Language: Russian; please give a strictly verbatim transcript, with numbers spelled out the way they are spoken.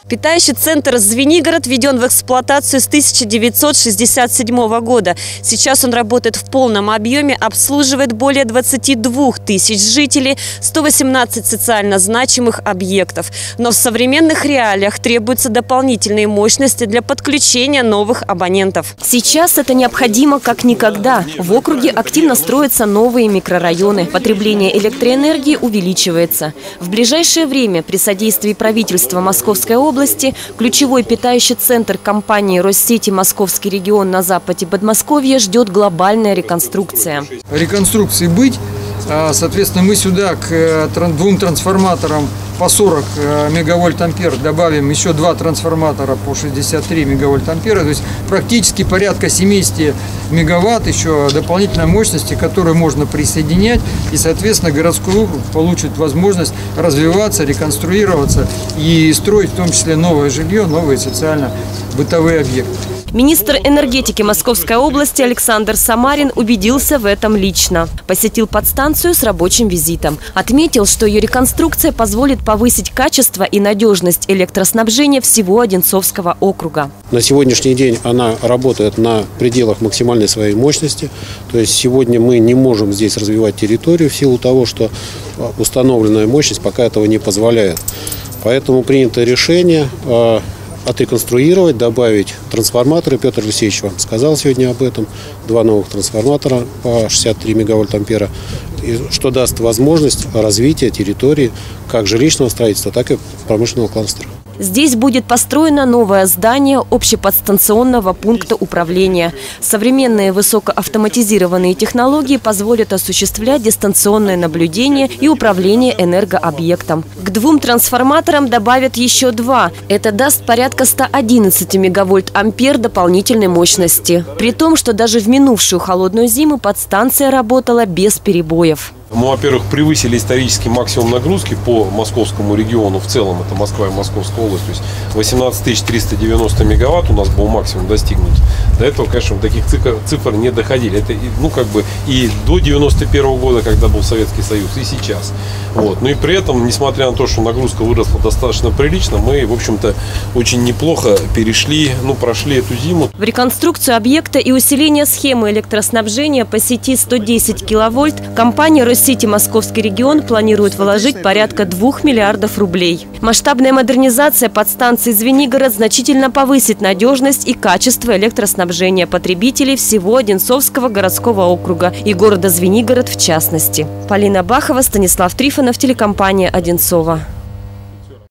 Питающий центр «Звенигород» введен в эксплуатацию с тысяча девятьсот шестьдесят седьмого года. Сейчас он работает в полном объеме, обслуживает более двадцати двух тысяч жителей, сто восемнадцать социально значимых объектов. Но в современных реалиях требуются дополнительные мощности для подключения новых абонентов. Сейчас это необходимо как никогда. В округе активно строятся новые микрорайоны. Потребление электроэнергии увеличивается. В ближайшее время при содействии правительства Московской области ключевой питающий центр компании «Россети Московский регион» на западе Подмосковья ждет глобальная реконструкция. Реконструкции быть, соответственно, мы сюда к двум трансформаторам по сорок мегавольт ампер добавим еще два трансформатора по шестьдесят три мегавольт ампера, то есть практически порядка семидесяти мегаватт еще дополнительной мощности, которую можно присоединять, и, соответственно, городской округ получит возможность развиваться, реконструироваться и строить в том числе новое жилье, новые социально-бытовые объекты. Министр энергетики Московской области Александр Самарин убедился в этом лично. Посетил подстанцию с рабочим визитом. Отметил, что ее реконструкция позволит повысить качество и надежность электроснабжения всего Одинцовского округа. На сегодняшний день она работает на пределах максимальной своей мощности. То есть сегодня мы не можем здесь развивать территорию в силу того, что установленная мощность пока этого не позволяет. Поэтому принято решение отреконструировать, добавить трансформаторы. Петр Алексеевич вам сказал сегодня об этом. Два новых трансформатора по шестьдесят три мегавольт ампера, что даст возможность развития территории как жилищного строительства, так и промышленного кластера. Здесь будет построено новое здание общеподстанционного пункта управления. Современные высокоавтоматизированные технологии позволят осуществлять дистанционное наблюдение и управление энергообъектом. К двум трансформаторам добавят еще два. Это даст порядка ста одиннадцати мегавольт ампер дополнительной мощности. При том, что даже в минувшую холодную зиму подстанция работала без перебоев. Мы, во-первых, превысили исторический максимум нагрузки по московскому региону в целом, это Москва и Московская область, то есть восемнадцать тысяч триста девяносто мегаватт у нас был максимум достигнут. До этого, конечно, таких цифр, цифр не доходили. Это, ну, как бы и до девяносто первого года, когда был Советский Союз, и сейчас. Вот. Ну и при этом, несмотря на то, что нагрузка выросла достаточно прилично, мы, в общем-то, очень неплохо перешли, ну, прошли эту зиму. В реконструкцию объекта и усиление схемы электроснабжения по сети сто десять киловольт компания «Россети Московский регион» планирует вложить порядка двух миллиардов рублей. Масштабная модернизация подстанции «Звенигород» значительно повысит надежность и качество электроснабжения потребителей всего Одинцовского городского округа и города Звенигород в частности. Полина Бахова, Станислав Трифонов, телекомпания «Одинцово».